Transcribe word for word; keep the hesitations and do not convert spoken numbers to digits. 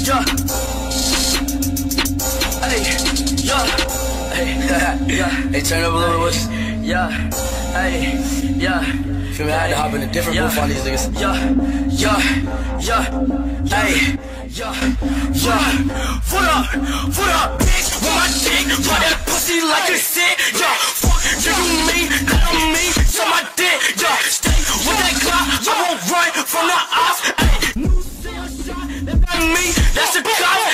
yeah. Hey, yeah. Hey, yeah. Hey, turn up a little bit. Yeah. Hey, yeah. Feel me? I had to hop in a different booth on these niggas. Yeah, yeah, yeah. Hey, yeah, yeah. What up? What up, bitch? With my dick, ride that pussy like a sick. Yeah, fuck you, you mean, that on me, so my dick. Yeah, stay with that clock, I won't run from the ops. Hey, new shot, that me, that's a cop.